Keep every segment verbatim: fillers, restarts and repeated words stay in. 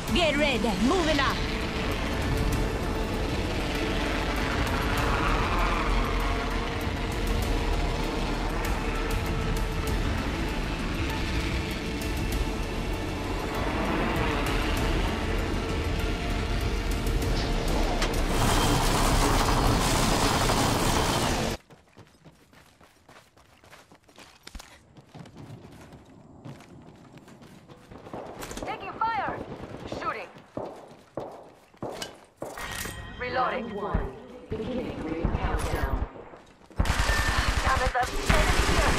Get ready, moving up. Reloading. One. Beginning ring countdown. Damn it, that's enemy here.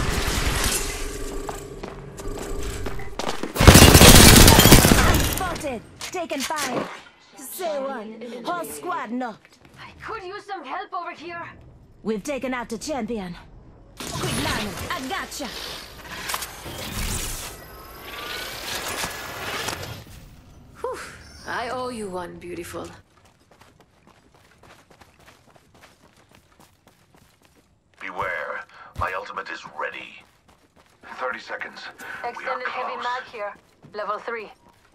Spotted. Taken fire. Say one. Whole squad knocked. I could use some help over here. We've taken out the champion. Quick line. I gotcha. Whew. I owe you one, beautiful. Beware. My ultimate is ready. thirty seconds. Extended heavy mag here. Level three.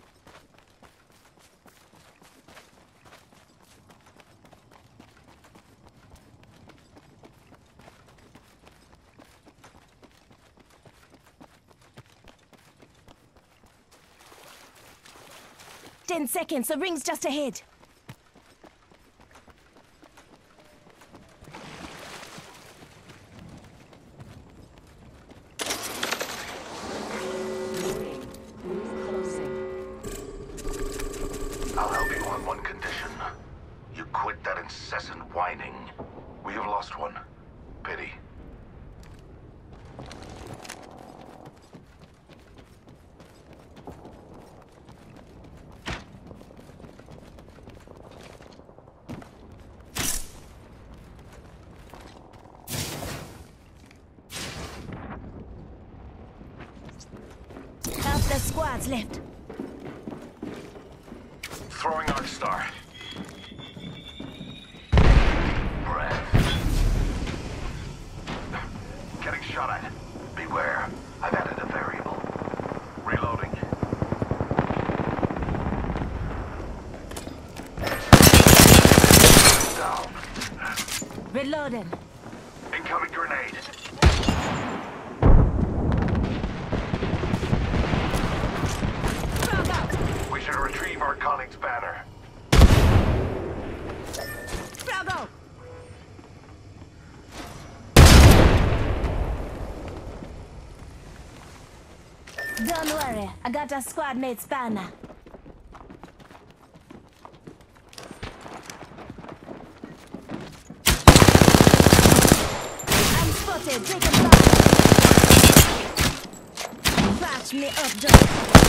Ten seconds. The ring's just ahead. I'll help you on one condition. You quit that incessant whining. We have lost one. Pity. Half the squad's left. Throwing Arc Star. Breath. Getting shot at. Beware. I've added a variable. Reloading. Down. Reloading. Incoming grenade. Frog out. We should retrieve our colleague's banner. Frog out. Don't worry, I got a squad mate's banner. I'm spotted, take a fire. Patch me up, Joe.